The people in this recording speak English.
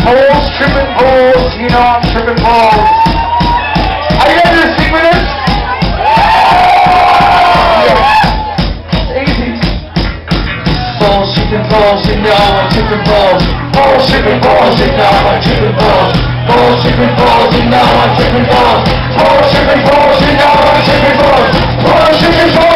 Balls, tripping balls, you know I'm tripping balls. Are you ready to sing with us? Yeah. Easy. Balls, tripping balls, you know I'm tripping balls. Balls, tripping balls, you know I'm tripping balls. Balls, tripping balls, you know I'm tripping balls. Balls, tripping balls, you know I'm tripping balls. Balls, tripping balls.